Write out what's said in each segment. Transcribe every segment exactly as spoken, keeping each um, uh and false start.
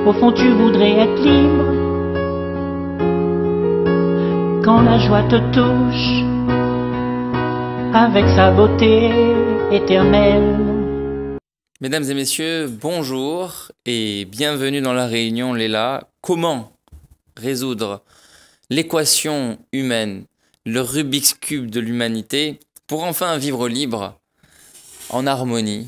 Au fond tu voudrais être libre. Quand la joie te touche avec sa beauté éternelle. Mesdames et messieurs, bonjour et bienvenue dans la réunion Léla. Comment résoudre l'équation humaine, le Rubik's Cube de l'humanité pour enfin vivre libre, en harmonie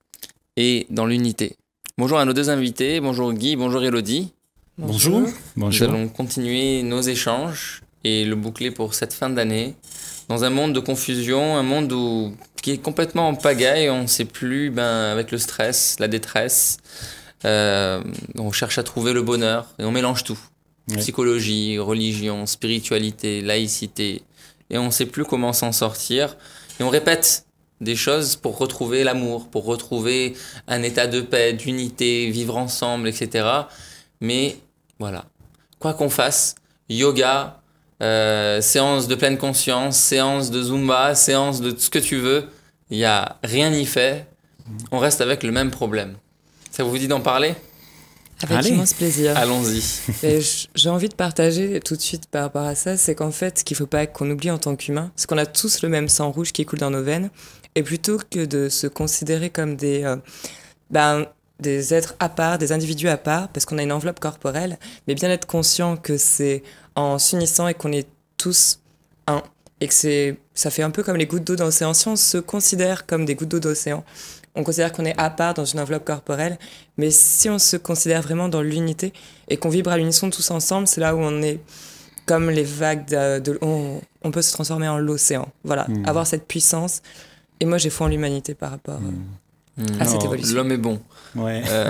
et dans l'unité? Bonjour à nos deux invités, bonjour Guy, bonjour Elodie. Bonjour. Bonjour. Nous allons continuer nos échanges et le boucler pour cette fin d'année. Dans un monde de confusion, un monde où, qui est complètement en pagaille, on ne sait plus, ben, avec le stress, la détresse, euh, on cherche à trouver le bonheur et on mélange tout. Oui. Psychologie, religion, spiritualité, laïcité, et on ne sait plus comment s'en sortir. Et on répète des choses pour retrouver l'amour, pour retrouver un état de paix, d'unité, vivre ensemble, et cetera. Mais voilà, quoi qu'on fasse, yoga, euh, séance de pleine conscience, séance de Zumba, séance de tout ce que tu veux, il n'y a rien n'y fait, on reste avec le même problème. Ça vous dit d'en parler ? Avec Allez. Immense plaisir. Allons-y. J'ai envie de partager tout de suite par rapport à ça, c'est qu'en fait, ce qu'il ne faut pas qu'on oublie en tant qu'humain, c'est qu'on a tous le même sang rouge qui coule dans nos veines, et plutôt que de se considérer comme des, euh, ben, des êtres à part, des individus à part, parce qu'on a une enveloppe corporelle, mais bien être conscient que c'est en s'unissant et qu'on est tous un, et que c'est, ça fait un peu comme les gouttes d'eau dans l'océan. Si on se considère comme des gouttes d'eau d'océan, on considère qu'on est à part dans une enveloppe corporelle, mais si on se considère vraiment dans l'unité et qu'on vibre à l'unisson tous ensemble, c'est là où on est comme les vagues, de, de, on, on peut se transformer en l'océan. Voilà, mmh. avoir cette puissance. Et moi, j'ai foi en l'humanité par rapport mmh. à cette évolution. L'homme est bon. Ouais. Euh...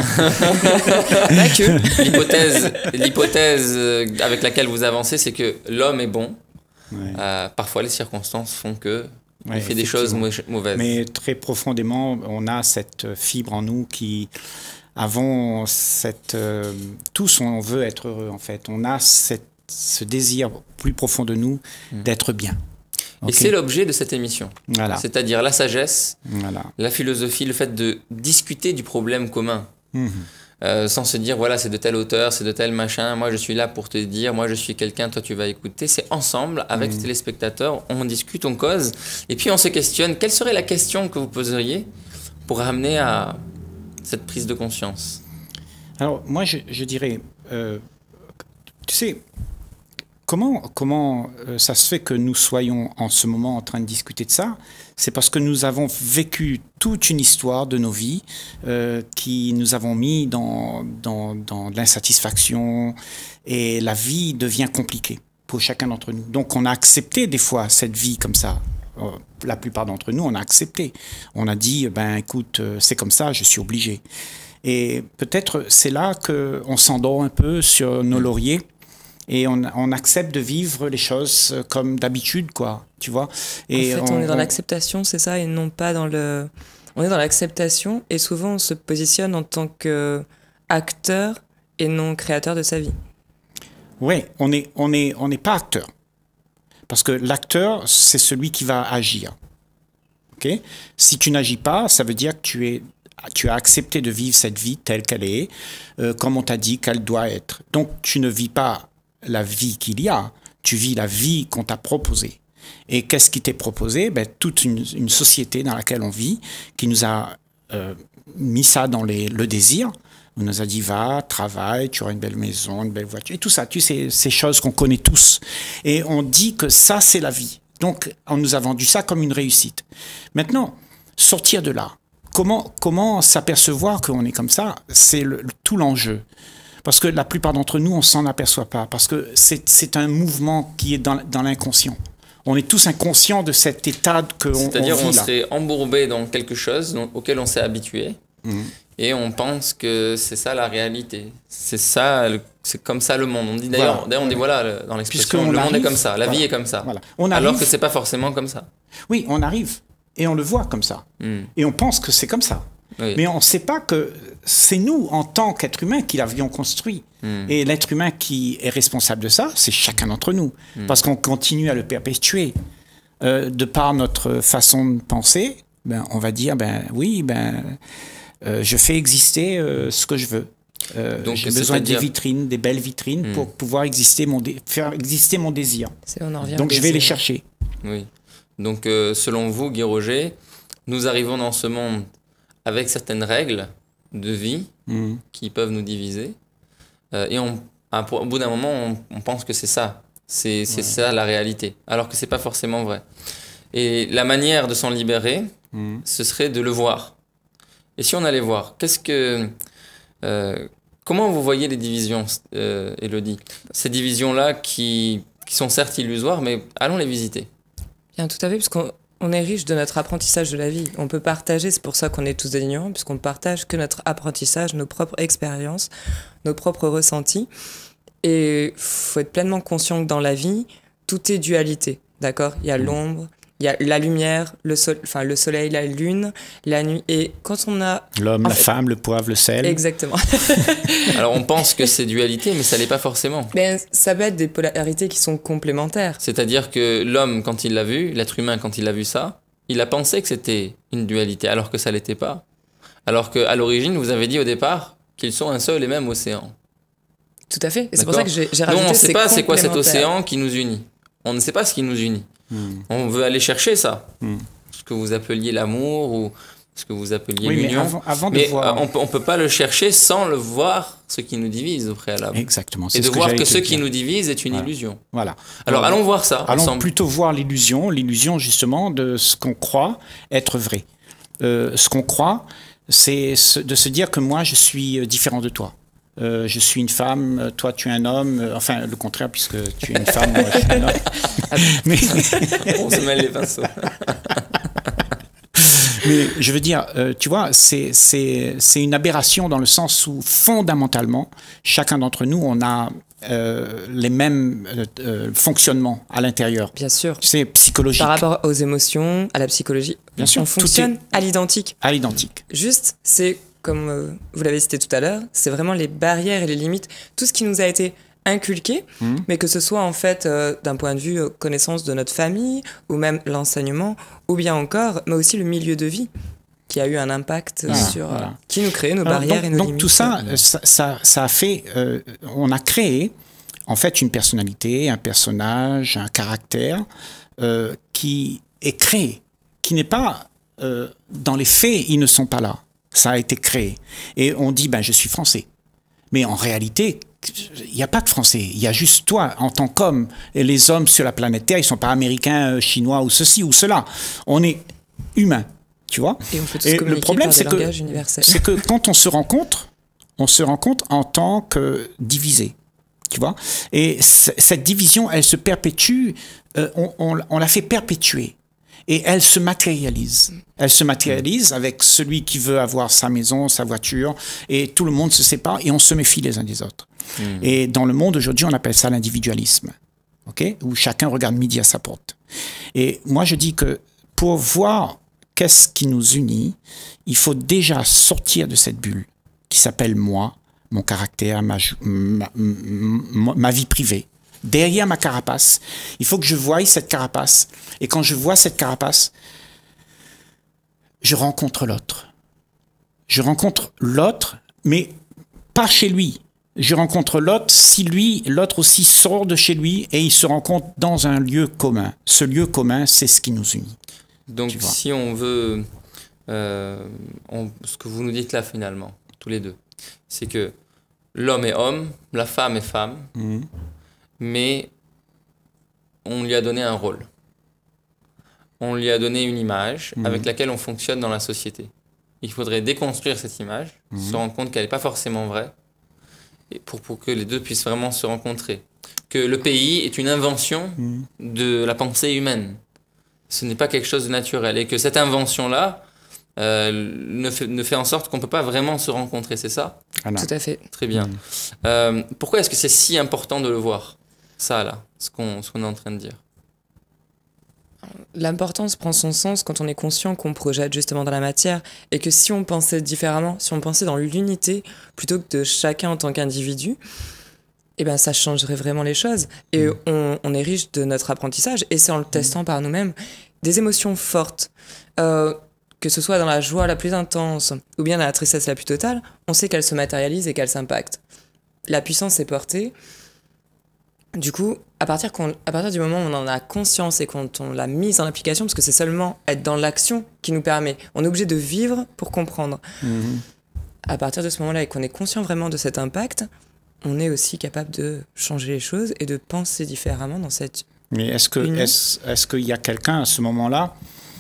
Pas que. L'hypothèse, l'hypothèse avec laquelle vous avancez, c'est que l'homme est bon. Ouais. Euh, parfois, les circonstances font que ouais, il fait des choses mauvaises. Mais très profondément, on a cette fibre en nous qui, avons cette, euh, tous on veut être heureux en fait. On a cette, ce désir plus profond de nous mmh. d'être bien. Et okay. c'est l'objet de cette émission. Voilà. C'est-à-dire la sagesse, voilà. la philosophie, le fait de discuter du problème commun. Mmh. Euh, sans se dire, voilà, c'est de telle hauteur, c'est de tel machin, moi je suis là pour te dire, moi je suis quelqu'un, toi tu vas écouter. C'est ensemble, avec mmh. les téléspectateurs, on discute, on cause, et puis on se questionne. Quelle serait la question que vous poseriez pour ramener à cette prise de conscience? Alors, moi je, je dirais, euh, tu sais, Comment, comment euh, ça se fait que nous soyons en ce moment en train de discuter de ça? C'est parce que nous avons vécu toute une histoire de nos vies euh, qui nous avons mis dans, dans, dans l'insatisfaction et la vie devient compliquée pour chacun d'entre nous. Donc on a accepté des fois cette vie comme ça. Euh, la plupart d'entre nous, on a accepté. On a dit, ben écoute, euh, c'est comme ça, je suis obligé. Et peut-être c'est là qu'on s'endort un peu sur nos lauriers. Et on, on accepte de vivre les choses comme d'habitude, quoi, tu vois. Et en fait, on, on est dans on... l'acceptation, c'est ça, et non pas dans le... On est dans l'acceptation, et souvent on se positionne en tant qu'acteur et non créateur de sa vie. Oui, on n'est on est, on est pas acteur. Parce que l'acteur, c'est celui qui va agir. Okay? Si tu n'agis pas, ça veut dire que tu es... tu as accepté de vivre cette vie telle qu'elle est, euh, comme on t'a dit qu'elle doit être. Donc, tu ne vis pas la vie qu'il y a, tu vis la vie qu'on t'a proposée. Et qu'est-ce qui t'est proposé? Ben, toute une, une société dans laquelle on vit, qui nous a euh, mis ça dans les, le désir. On nous a dit, va, travaille, tu auras une belle maison, une belle voiture, et tout ça, tu sais, ces choses qu'on connaît tous. Et on dit que ça, c'est la vie. Donc, on nous a vendu ça comme une réussite. Maintenant, sortir de là, comment, comment s'apercevoir qu'on est comme ça? C'est le, tout l'enjeu. Parce que la plupart d'entre nous, on ne s'en aperçoit pas. Parce que c'est un mouvement qui est dans, dans l'inconscient. On est tous inconscients de cet état que on, on vit là. C'est-à-dire on serait embourbé dans quelque chose donc, auquel on s'est habitué. Mmh. Et on pense que c'est ça la réalité. C'est ça, c'est comme ça le monde. On dit d'ailleurs, voilà. on dit voilà, dans l'expression, le arrive, monde est comme ça, la voilà. vie est comme ça. Voilà. On arrive, alors que c'est pas forcément comme ça. Oui, on arrive et on le voit comme ça. Mmh. Et on pense que c'est comme ça. Oui. Mais on ne sait pas que c'est nous, en tant qu'être humain, qui l'avions construit. Mm. Et l'être humain qui est responsable de ça, c'est chacun d'entre nous. Mm. Parce qu'on continue à le perpétuer. Euh, de par notre façon de penser, ben, on va dire, ben oui, ben, euh, je fais exister euh, ce que je veux. Euh, Donc, j'ai besoin des c'est-à-dire- vitrines, des belles vitrines Hmm. pour pouvoir exister mon dé- faire exister mon désir. C'est- on en revient Donc au je vais les désir. chercher. Oui. Donc, euh, selon vous, Guy Roger, nous arrivons dans ce monde avec certaines règles de vie Hmm. qui peuvent nous diviser. Euh, et on, à- pour- au bout d'un moment, on, on pense que c'est ça. C'est c'est ça la réalité. Alors que c'est pas forcément vrai. Et la manière de s'en libérer, Hmm. ce serait de le voir. Et si on allait voir, qu'est-ce que... euh, comment vous voyez les divisions, euh, Élodie? Ces divisions-là qui, qui sont certes illusoires, mais allons les visiter. Bien, tout à fait, parce qu'on on est riche de notre apprentissage de la vie. On peut partager, c'est pour ça qu'on est tous des ignorants, puisqu'on partage que notre apprentissage, nos propres expériences, nos propres ressentis. Et il faut être pleinement conscient que dans la vie, tout est dualité, d'accord? Il y a l'ombre, il y a la lumière, le, sol, enfin, le soleil, la lune, la nuit. Et quand on a... L'homme, En la fait- femme, le poivre, le sel. Exactement. Alors on pense que c'est dualité, mais ça l'est pas forcément. Mais ça peut être des polarités qui sont complémentaires. C'est-à-dire que l'homme, quand il l'a vu, l'être humain, quand il a vu ça, il a pensé que c'était une dualité, alors que ça l'était pas. Alors qu'à l'origine, vous avez dit au départ qu'ils sont un seul et même océan. Tout à fait. Et c'est pour D'accord. ça que j'ai j'ai Nous, rajouté on ne sait c'est pas c'est quoi cet complémentaire. océan qui nous unit. On ne sait pas ce qui nous unit. Hmm. On veut aller chercher ça. Hmm. Ce que vous appeliez l'amour ou ce que vous appeliez Oui, mais l'union. avant, avant de Mais voir... euh, on peut, on peut pas le chercher sans le voir, ce qui nous divise au préalable. Exactement. c'est Et de ce que voir j'allais que te ce qui dire. nous divise est une Voilà. illusion. Voilà. Alors Voilà. allons voir ça Allons ensemble. plutôt voir l'illusion, l'illusion justement de ce qu'on croit être vrai. Euh, ce qu'on croit, c'est ce- de se dire que moi, je suis euh, différent de toi. Euh, je suis une femme, euh, toi tu es un homme, euh, enfin le contraire puisque tu es une femme, moi je suis un homme. Mais, On se mêle les pinceaux. mais je veux dire, euh, tu vois, c'est c'est c'est une aberration dans le sens où fondamentalement, chacun d'entre nous, on a euh, les mêmes euh, euh, fonctionnements à l'intérieur. Bien sûr. C'est psychologique, Par rapport aux émotions, à la psychologie, Bien sûr, on tout fonctionne à l'identique. à l'identique. Juste, c'est comme euh, vous l'avez cité tout à l'heure, c'est vraiment les barrières et les limites, tout ce qui nous a été inculqué, Mhm. mais que ce soit en fait euh, d'un point de vue euh, connaissance de notre famille, ou même l'enseignement, ou bien encore, mais aussi le milieu de vie, qui a eu un impact Voilà, sur... euh, voilà. qui nous crée nos Alors, barrières donc, et nos donc limites. tout ça, euh, ça, ça, ça a fait, euh, on a créé en fait une personnalité, un personnage, un caractère euh, qui est créé, qui n'est pas euh, dans les faits, ils ne sont pas là. Ça a été créé. Et on dit, ben je suis français. Mais en réalité, il n'y a pas de français. Il y a juste toi en tant qu'homme. Et les hommes sur la planète Terre, ils ne sont pas américains, euh, chinois ou ceci ou cela. On est humain, tu vois. Et on peut tous Et communiquer le problème, par des c'est que, langages universels. c'est que quand on se rencontre, on se rencontre en tant que divisé, tu vois. Et c- cette division, elle se perpétue, euh, on, on, on la fait perpétuer. Et elle se matérialise. Elle se matérialise avec celui qui veut avoir sa maison, sa voiture, et tout le monde se sépare et on se méfie les uns des autres. Mmh. Et dans le monde aujourd'hui, on appelle ça l'individualisme, ok, où chacun regarde midi à sa porte. Et moi, je dis que pour voir qu'est-ce qui nous unit, il faut déjà sortir de cette bulle qui s'appelle moi, mon caractère, ma, ju- ma, ma, ma vie privée. Derrière ma carapace, il faut que je voie cette carapace. Et quand je vois cette carapace, je rencontre l'autre. Je rencontre l'autre, mais pas chez lui. Je rencontre l'autre si lui, l'autre aussi sort de chez lui et il se rencontre dans un lieu commun. Ce lieu commun, c'est ce qui nous unit. Donc Tu vois. si on veut... euh, on- ce que vous nous dites là finalement, tous les deux, c'est que l'homme est homme, la femme est femme, Mhm. mais on lui a donné un rôle. On lui a donné une image Mhm. avec laquelle on fonctionne dans la société. Il faudrait déconstruire cette image, Mhm. se rendre compte qu'elle n'est pas forcément vraie, et pour, pour que les deux puissent vraiment se rencontrer. Que le pays est une invention Mhm. de la pensée humaine. Ce n'est pas quelque chose de naturel. Et que cette invention-là euh, ne, fait, ne fait en sorte qu'on ne peut pas vraiment se rencontrer, c'est ça? Voilà. Tout à fait. Très bien. Mhm. Euh, pourquoi est-ce que c'est si important de le voir? Ça, là, ce qu'on ce qu'on est en train de dire. L'importance prend son sens quand on est conscient qu'on projette justement dans la matière et que si on pensait différemment, si on pensait dans l'unité plutôt que de chacun en tant qu'individu, eh ben ça changerait vraiment les choses. Et Mm. on, on est riche de notre apprentissage et c'est en le testant par nous-mêmes des émotions fortes. Euh, que ce soit dans la joie la plus intense ou bien dans la tristesse la plus totale, on sait qu'elle se matérialise et qu'elle s'impacte. La puissance est portée. Du coup, à partir, qu'on, à partir du moment où on en a conscience et quand on l'a mise en application, parce que c'est seulement être dans l'action qui nous permet, on est obligé de vivre pour comprendre. Mmh. À partir de ce moment-là et qu'on est conscient vraiment de cet impact, on est aussi capable de changer les choses et de penser différemment dans cette Mais est-ce que, union. est-ce, est-ce qu'il y a quelqu'un à ce moment-là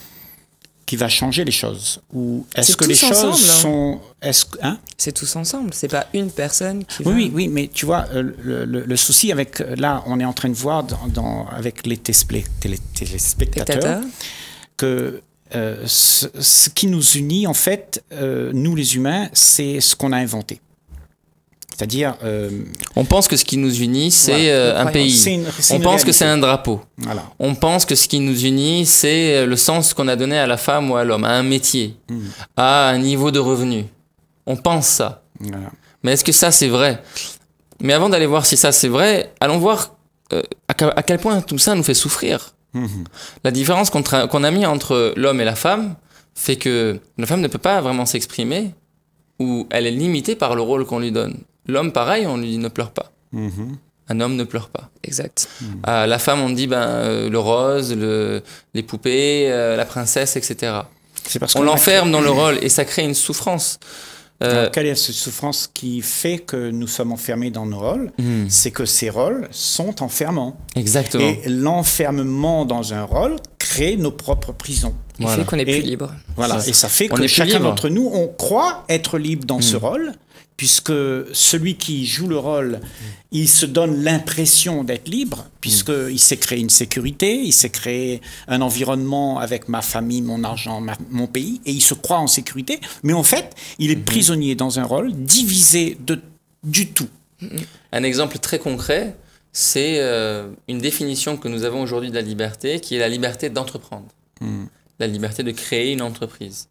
qui va changer les choses? Ou est-ce C'est que les tous ensemble, choses hein. sont... Est-ce, hein? C'est tous ensemble, c'est pas une personne qui Oui, va... oui, oui, mais tu vois, euh, le, le, le souci avec... Là, on est en train de voir dans, dans, avec les télé, télé, téléspectateurs Spectateur. que euh, ce, ce qui nous unit, en fait, euh, nous les humains, c'est ce qu'on a inventé. C'est-à-dire... Euh, On pense que ce qui nous unit, c'est Voilà. euh, un pays. C'est une- c'est On une pense réalité. que c'est un drapeau. voilà. On pense que ce qui nous unit, c'est le sens qu'on a donné à la femme ou à l'homme, à un métier, Mm. à un niveau de revenu. On pense ça. Voilà. Mais est-ce que ça, c'est vrai? Mais avant d'aller voir si ça, c'est vrai, allons voir euh, à, que- à quel point tout ça nous fait souffrir. Mhm. La différence qu'on, tra- qu'on a mis entre l'homme et la femme fait que la femme ne peut pas vraiment s'exprimer ou elle est limitée par le rôle qu'on lui donne. L'homme, pareil, on lui dit ne pleure pas. Mhm. Un homme ne pleure pas. Exact. À la femme, on dit ben, euh, le rose, le, les poupées, euh, la princesse, et cetera. C'est parce On qu'on a l'enferme créé- dans le rôle et ça crée une souffrance. Euh, Alors, quelle est cette souffrance qui fait que nous sommes enfermés dans nos rôles? hmm, C'est que ces rôles sont enfermants. exactement. Et l'enfermement dans un rôle crée nos propres prisons. Il Voilà. fait qu'on est Et- plus libre. Voilà. Ça, Et ça fait on que est plus chacun libre. d'entre nous, on croit être libre dans Mm. ce rôle, puisque celui qui joue le rôle, il se donne l'impression d'être libre, puisqu'il s'est créé une sécurité, il s'est créé un environnement avec ma famille, mon argent, ma- mon pays, et il se croit en sécurité. Mais en fait, il est prisonnier dans un rôle divisé de, du tout. Un exemple très concret, c'est euh, une définition que nous avons aujourd'hui de la liberté, qui est la liberté d'entreprendre. Mm. La liberté de créer une entreprise.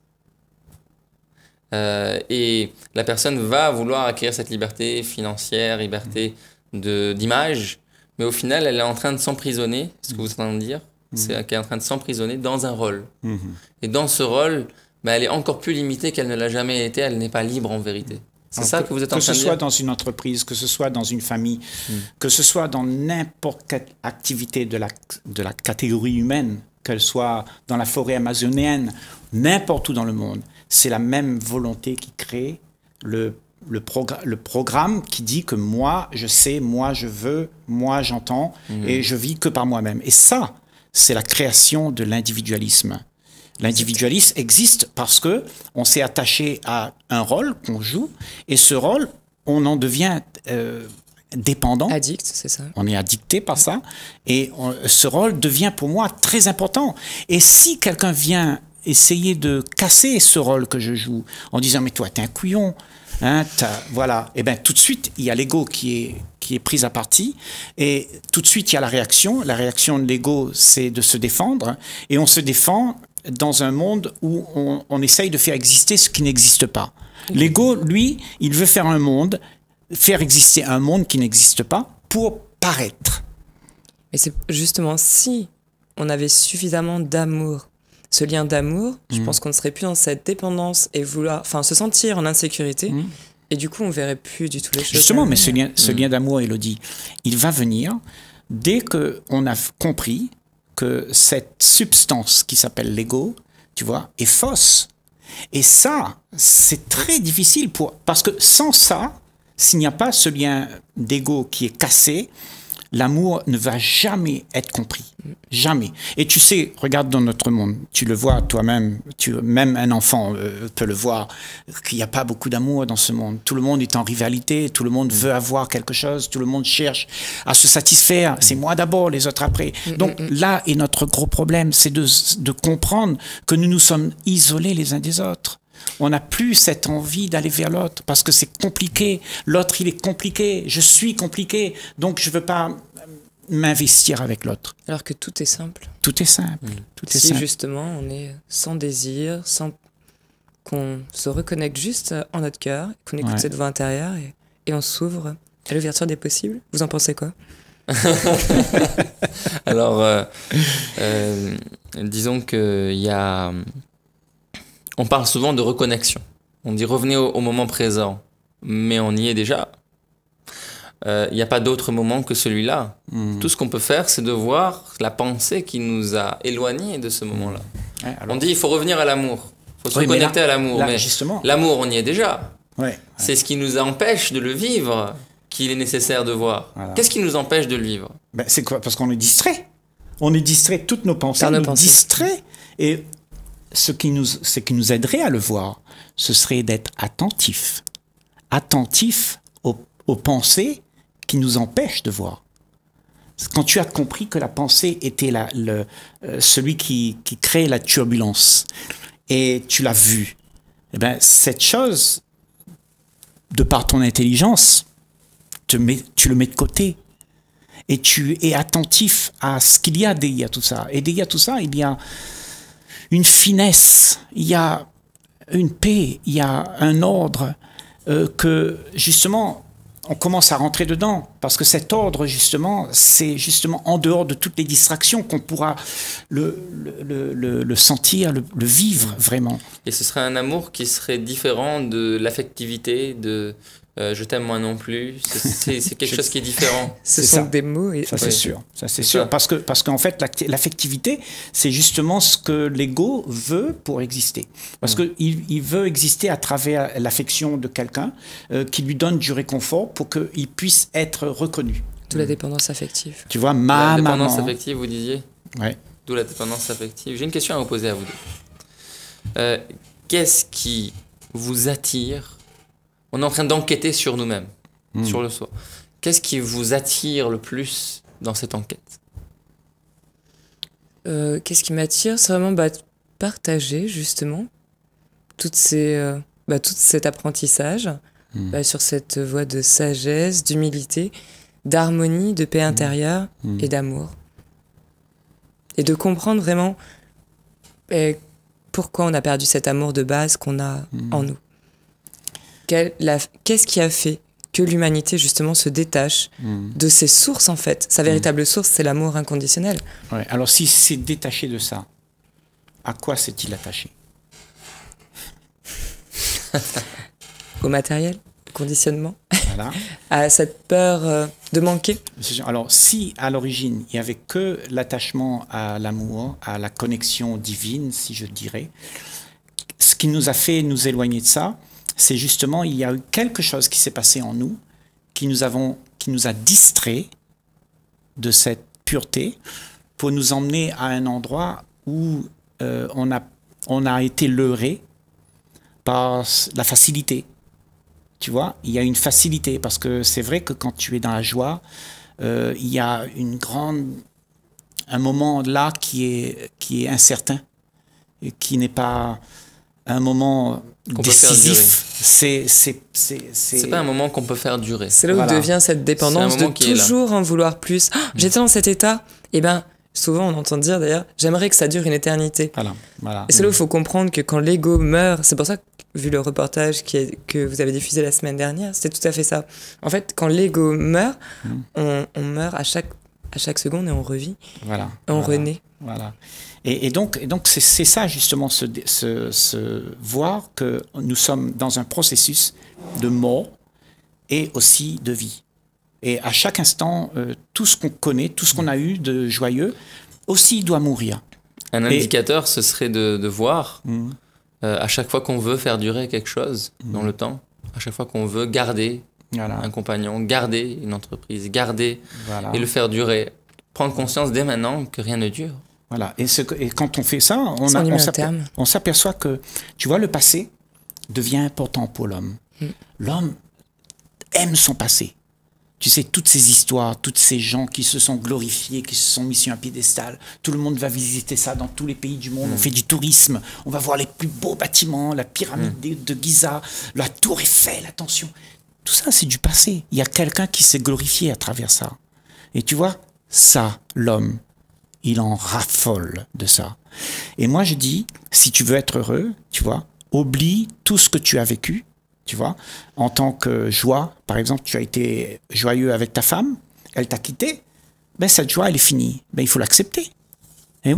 Euh, et la personne va vouloir acquérir cette liberté financière, liberté de, d'image, mais au final, elle est en train de s'emprisonner, c'est ce que vous êtes en train de dire, c'est qu'elle est en train de s'emprisonner dans un rôle. Mhm. Et dans ce rôle, ben, elle est encore plus limitée qu'elle ne l'a jamais été, elle n'est pas libre en vérité. C'est Alors, ça que, vous êtes en Que train ce de soit dire. dans une entreprise, que ce soit dans une famille, que ce soit dans n'importe quelle activité de la, de la catégorie humaine, qu'elle soit dans la forêt amazonienne, n'importe où dans le monde, c'est la même volonté qui crée le, le, progr- le programme qui dit que moi, je sais, moi, je veux, moi, j'entends, et je vis que par moi-même. Et ça, c'est la création de l'individualisme. L'individualisme existe parce que on s'est attaché à un rôle qu'on joue, et ce rôle, on en devient euh, dépendant. Addict, c'est ça. On est addicté par ça, et on- ce rôle devient pour moi très important. Et si quelqu'un vient essayer de casser ce rôle que je joue en disant mais toi t'es un couillon, hein, t'as- voilà, et ben tout de suite il y a l'ego qui est qui est pris à partie, et tout de suite il y a la réaction. La réaction de l'ego, c'est de se défendre, et on se défend dans un monde où on, on essaye de faire exister ce qui n'existe pas. L'ego, lui, il veut faire un monde, faire exister un monde qui n'existe pas pour paraître. Et c'est justement si on avait suffisamment d'amour, ce lien d'amour, je pense qu'on ne serait plus dans cette dépendance et vouloir, enfin, se sentir en insécurité. Mm. Et du coup, on verrait plus du tout les choses. Justement, de la mais ce même lien, ce lien d'amour, Élodie, il va venir dès qu'on a compris que cette substance qui s'appelle l'ego, tu vois, est fausse. Et ça, c'est très difficile pour... Parce que sans ça, s'il n'y a pas ce lien d'ego qui est cassé, l'amour ne va jamais être compris. Jamais. Et tu sais, regarde dans notre monde, tu le vois toi-même, tu, même un enfant euh, peut le voir, qu'il n'y a pas beaucoup d'amour dans ce monde. Tout le monde est en rivalité, tout le monde veut avoir quelque chose, tout le monde cherche à se satisfaire. C'est moi d'abord, les autres après. Donc là est notre gros problème, c'est de, de comprendre que nous nous sommes isolés les uns des autres. On n'a plus cette envie d'aller vers l'autre parce que c'est compliqué. L'autre, il est compliqué. Je suis compliqué. Donc, je ne veux pas m'investir avec l'autre. Alors que tout est simple. Tout est simple. Tout est Si simple. justement on est sans désir, sans qu'on se reconnecte juste en notre cœur, qu'on écoute Ouais. cette voix intérieure et, et on s'ouvre à l'ouverture des possibles. Vous en pensez quoi? Alors, euh, euh, disons qu'il y a on parle souvent de reconnexion. On dit revenez au, au moment présent, mais on y est déjà. Il euh, n'y a pas d'autre moment que celui-là. Mmh. Tout ce qu'on peut faire, c'est de voir la pensée qui nous a éloignés de ce moment-là. Ouais, alors... On dit il faut revenir à l'amour, il faut se oui, reconnecter là, à l'amour. Mais justement... l'amour, on y est déjà. Ouais, ouais. C'est ce qui nous empêche de le vivre qu'il est nécessaire de voir. Voilà. Qu'est-ce qui nous empêche de le vivre? Ben, c'est quoi? Parce qu'on est distrait. On est distrait, toutes nos pensées, nos nous pensées. distrait. Et ce qui, nous, ce qui nous aiderait à le voir, ce serait d'être attentif. Attentif aux, aux pensées qui nous empêchent de voir. Quand tu as compris que la pensée était la, le, euh, celui qui, qui crée la turbulence, et tu l'as vu, eh ben, cette chose, de par ton intelligence, te met, tu le mets de côté. Et tu es attentif à ce qu'il y a derrière tout ça. Et derrière tout ça, il y a une finesse, il y a une paix, il y a un ordre euh, que, justement, on commence à rentrer dedans. Parce que cet ordre, justement, c'est justement en dehors de toutes les distractions qu'on pourra le, le, le, le sentir, le, le vivre vraiment. Et ce serait un amour qui serait différent de l'affectivité, de... Euh, je t'aime moi non plus, c'est quelque chose qui est différent. Ce sont ça. des mots. Et... Ça c'est oui. sûr, ça c'est sûr. Ça. Parce que parce qu'en fait l'affectivité, c'est justement ce que l'ego veut pour exister. Parce mmh. qu'il il veut exister à travers l'affection de quelqu'un euh, qui lui donne du réconfort pour qu'il puisse être reconnu. D'où la dépendance affective. Tu vois, ma La dépendance maman. affective, vous disiez. Ouais. D'où la dépendance affective. J'ai une question à vous poser à vous deux. Euh, Qu'est-ce qui vous attire? On est en train d'enquêter sur nous-mêmes, mmh. sur le soi. Qu'est-ce qui vous attire le plus dans cette enquête? euh, Qu'est-ce qui m'attire? C'est vraiment bah, partager, justement, toutes ces, euh, bah, tout cet apprentissage mmh. bah, sur cette voie de sagesse, d'humilité, d'harmonie, de paix intérieure mmh. et d'amour. Et de comprendre vraiment eh, pourquoi on a perdu cet amour de base qu'on a mmh. en nous. Qu'est-ce qui a fait que l'humanité, justement, se détache mmh. de ses sources, en fait? Sa véritable mmh. source, c'est l'amour inconditionnel. Ouais. Alors, si c'est détaché de ça, à quoi s'est-il attaché? Au matériel, au conditionnement, voilà. à cette peur euh, de manquer. Alors, si, à l'origine, il n'y avait que l'attachement à l'amour, à la connexion divine, si je dirais, ce qui nous a fait nous éloigner de ça, c'est justement, il y a eu quelque chose qui s'est passé en nous, qui nous, avons, qui nous a distraits de cette pureté pour nous emmener à un endroit où euh, on, a, on a été leurré par la facilité. Tu vois, il y a une facilité, parce que c'est vrai que quand tu es dans la joie, euh, il y a une grande, un moment là qui est, qui est incertain, et qui n'est pas un moment décisif. C'est c'est pas un moment qu'on peut faire durer. C'est là où voilà. devient cette dépendance de toujours en vouloir plus. Oh, j'étais dans cet état, et ben souvent on entend dire d'ailleurs, j'aimerais que ça dure une éternité. Voilà. Voilà. Et c'est là où il faut comprendre que quand l'ego meurt, c'est pour ça que, vu le reportage qui est, que vous avez diffusé la semaine dernière, c'était tout à fait ça. En fait, quand l'ego meurt, mmh. on, on meurt à chaque, à chaque seconde et on revit. Voilà. Et on voilà. renaît. Voilà. Et, et donc, et donc c'est, c'est ça justement, se, se, se voir que nous sommes dans un processus de mort et aussi de vie. Et à chaque instant, euh, tout ce qu'on connaît, tout ce qu'on a eu de joyeux, aussi doit mourir. Un indicateur, et, ce serait de, de voir, mmh. euh, à chaque fois qu'on veut faire durer quelque chose mmh. dans le temps, à chaque fois qu'on veut garder voilà. un compagnon, garder une entreprise, garder voilà. et le faire durer, prendre conscience dès maintenant que rien ne dure. Voilà. Et, ce, et quand on fait ça, on, a, on, on s'aperçoit que, tu vois, le passé devient important pour l'homme. Mm. L'homme aime son passé. Tu sais, toutes ces histoires, toutes ces gens qui se sont glorifiés, qui se sont mis sur un piédestal, tout le monde va visiter ça dans tous les pays du monde. Mm. On fait du tourisme, on va voir les plus beaux bâtiments, la pyramide mm. de Giza, la tour Eiffel, attention. Tout ça, c'est du passé. Il y a quelqu'un qui s'est glorifié à travers ça. Et tu vois, ça, l'homme, il en raffole de ça. Et moi, je dis, si tu veux être heureux, tu vois, oublie tout ce que tu as vécu, tu vois. En tant que joie, par exemple, tu as été joyeux avec ta femme, elle t'a quitté, ben cette joie, elle est finie. Ben il faut l'accepter. Et oui,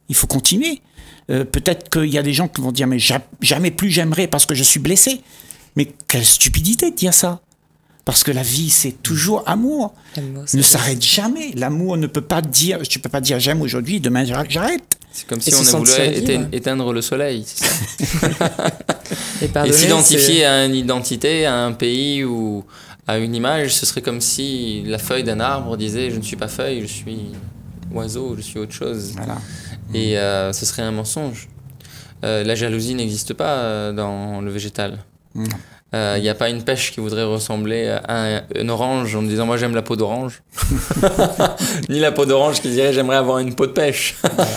Il faut continuer. Euh, peut-être qu'il y a des gens qui vont dire, mais ja- jamais plus j'aimerais parce que je suis blessé. Mais quelle stupidité de dire ça. Parce que la vie, c'est toujours amour. L'amour, Ne c'est s'arrête jamais. L'amour ne peut pas dire, tu peux pas dire j'aime aujourd'hui, demain j'arrête. C'est comme si Et on se a voulu sentir éteindre, libre. éteindre le soleil, c'est ça. Et Et pardonner, s'identifier c'est- à une identité, à un pays ou à une image, ce serait comme si la feuille d'un arbre disait je ne suis pas feuille, je suis oiseau, je suis autre chose. Voilà. Et euh, ce serait un mensonge. Euh, la jalousie n'existe pas euh, dans le végétal. Il Mm. n'y a pas une pêche qui voudrait ressembler à un, une orange en disant moi j'aime la peau d'orange. Ni la peau d'orange qui dirait j'aimerais avoir une peau de pêche.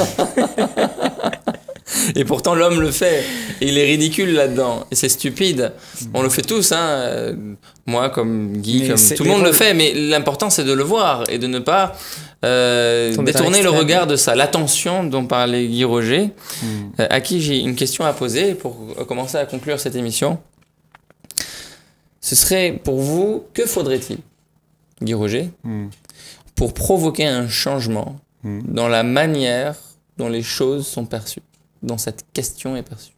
Et pourtant l'homme le fait. Et il est ridicule là-dedans. Et c'est stupide. On le fait tous. Hein. Euh, Moi comme Guy, Mais comme c'est tout le les monde le rôles- fait. Mais l'important c'est de le voir et de ne pas euh, Tomber dans détourner le l'extrême. regard de ça. L'attention dont parlait Guy Roger, Mm. euh, à qui j'ai une question à poser pour commencer à conclure cette émission. Ce serait pour vous, que faudrait-il, Guy Roger, Mm. pour provoquer un changement Mm. dans la manière dont les choses sont perçues, dont cette question est perçue?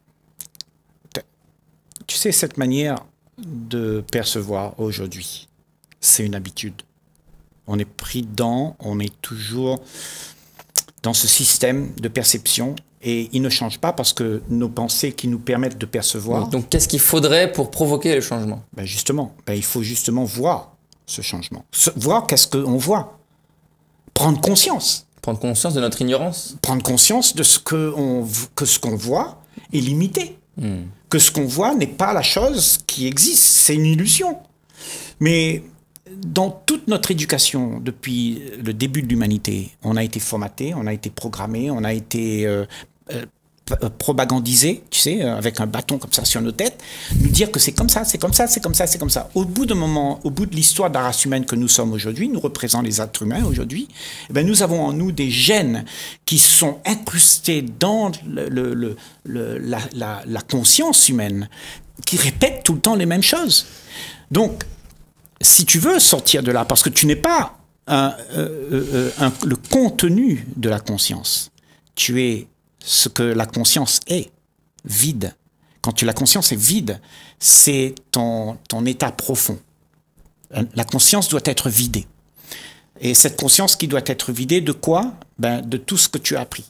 Tu sais, cette manière de percevoir aujourd'hui, c'est une habitude. On est pris dedans, on est toujours dans ce système de perception et il ne change pas parce que nos pensées qui nous permettent de percevoir, Donc qu'est-ce qu'il faudrait pour provoquer le changement? ben justement, ben il faut justement voir ce changement. Se- voir qu'est-ce qu'on voit. Prendre conscience. Prendre conscience de notre ignorance? Prendre conscience de ce que, on, que ce qu'on voit est limité. Hmm. Que ce qu'on voit n'est pas la chose qui existe, c'est une illusion. Mais dans toute notre éducation, depuis le début de l'humanité, on a été formaté, on a été programmé, on a été euh, euh, p- euh, propagandisé, tu sais, euh, avec un bâton comme ça sur nos têtes, nous dire que c'est comme ça, c'est comme ça, c'est comme ça, c'est comme ça. Au bout d'un moment, au bout de l'histoire de la race humaine que nous sommes aujourd'hui, nous représentons les êtres humains aujourd'hui, eh ben nous avons en nous des gènes qui sont incrustés dans le, le, le, le- la, la, la conscience humaine, qui répètent tout le temps les mêmes choses. Donc, si tu veux sortir de là, parce que tu n'es pas un, euh, euh, un- le contenu de la conscience, tu es ce que la conscience est, vide. Quand tu, la conscience est vide, c'est ton, ton état profond. La conscience doit être vidée. Et cette conscience qui doit être vidée de quoi? Ben, de tout ce que tu as appris.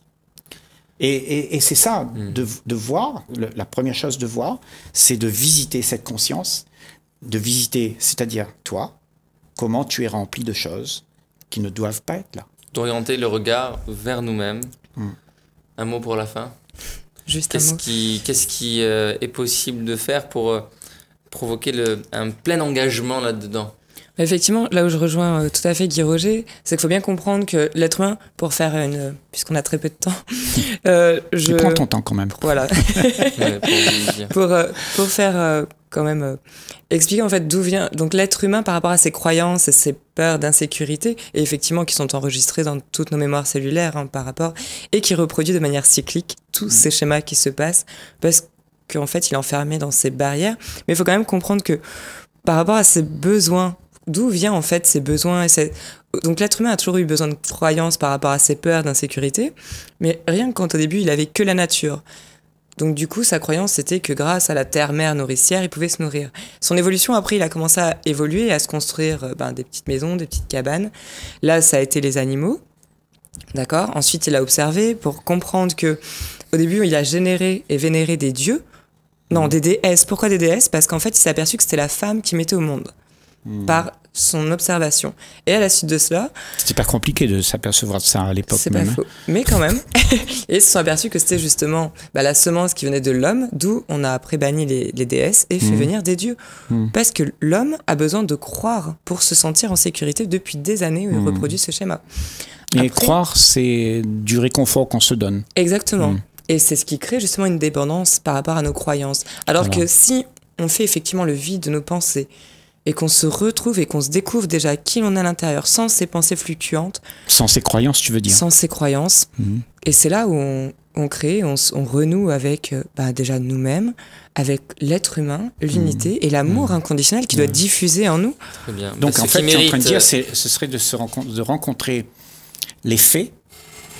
Et, et, et c'est ça, de, de voir, le- la première chose de voir, c'est de visiter cette conscience, de visiter, c'est-à-dire toi, comment tu es rempli de choses qui ne doivent pas être là. D'orienter le regard vers nous-mêmes. Hmm. Un mot pour la fin. Juste un Qu'est-ce mot. qui, qu'est-ce qui euh, est possible de faire pour euh, provoquer le, un plein engagement là-dedans? Effectivement, là où je rejoins euh, tout à fait Guy Roger, c'est qu'il faut bien comprendre que l'être humain, pour faire une... Puisqu'on a très peu de temps, euh, je... Mais prends ton temps quand même. Voilà. Ouais, pour vous dire. pour, euh, pour faire euh, quand même euh, expliquer en fait d'où vient donc l'être humain par rapport à ses croyances et ses peurs d'insécurité, et effectivement qui sont enregistrées dans toutes nos mémoires cellulaires hein, par rapport, et qui reproduit de manière cyclique tous ces schémas qui se passent, parce qu'en fait il est enfermé dans ces barrières. Mais il faut quand même comprendre que par rapport à ses besoins, d'où vient en fait ces besoins et ces... Donc l'être humain a toujours eu besoin de croyances par rapport à ses peurs d'insécurité, mais rien que quand au début il avait que la nature. Donc du coup, sa croyance, c'était que grâce à la terre-mère nourricière, il pouvait se nourrir. Son évolution, après, il a commencé à évoluer et à se construire euh, ben, des petites maisons, des petites cabanes. Là, ça a été les animaux, d'accord. Ensuite, il a observé pour comprendre que, au début, il a généré et vénéré des dieux, non, des déesses. Pourquoi des déesses? Parce qu'en fait, il s'est aperçu que c'était la femme qui mettait au monde, Mmh. par son observation. Et à la suite de cela, C'était pas compliqué de s'apercevoir de ça à l'époque c'est pas même. hein. faux. Mais quand même. Et ils se sont aperçus que c'était justement bah, la semence qui venait de l'homme, d'où on a après banni les, les déesses et fait Mhm. venir des dieux. Mhm. Parce que l'homme a besoin de croire pour se sentir en sécurité depuis des années où il Mhm. reproduit ce schéma. Et Après- croire, c'est du réconfort qu'on se donne. Exactement. Mhm. Et c'est ce qui crée justement une dépendance par rapport à nos croyances. Alors Voilà. que si on fait effectivement le vide de nos pensées et qu'on se retrouve et qu'on se découvre déjà qui l'on est à l'intérieur sans ces pensées fluctuantes, Sans ses croyances, tu veux dire. sans ces croyances, Mhm. et c'est là où on, on crée, on, s- on renoue avec euh, bah, déjà nous-mêmes, avec l'être humain, l'unité et l'amour inconditionnel qui doit diffuser en nous. Très bien. Donc Bah, en ce fait, qui tu es en train de mérite, dire, c'est, ce serait de, se rencon- de rencontrer les faits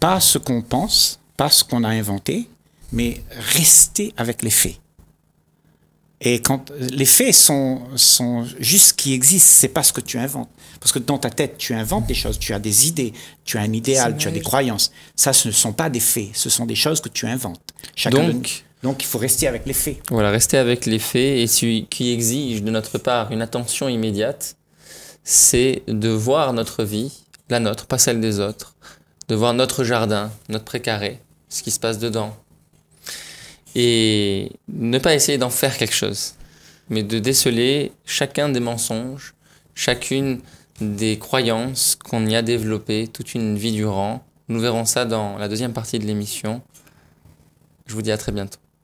pas ce qu'on pense, pas ce qu'on a inventé, mais rester avec les faits. Et quand les faits sont, sont juste ce qui existe, c'est pas ce que tu inventes. Parce que dans ta tête, tu inventes des choses, tu as des idées, tu as un idéal, tu as des croyances. Ça, ce ne sont pas des faits, ce sont des choses que tu inventes. Chacun Donc, de... Donc, il faut rester avec les faits. Voilà, rester avec les faits et ce qui exige de notre part une attention immédiate, c'est de voir notre vie, la nôtre, pas celle des autres, de voir notre jardin, notre précaré, ce qui se passe dedans. Et ne pas essayer d'en faire quelque chose, mais de déceler chacun des mensonges, chacune des croyances qu'on y a développées toute une vie durant. Nous verrons ça dans la deuxième partie de l'émission. Je vous dis à très bientôt.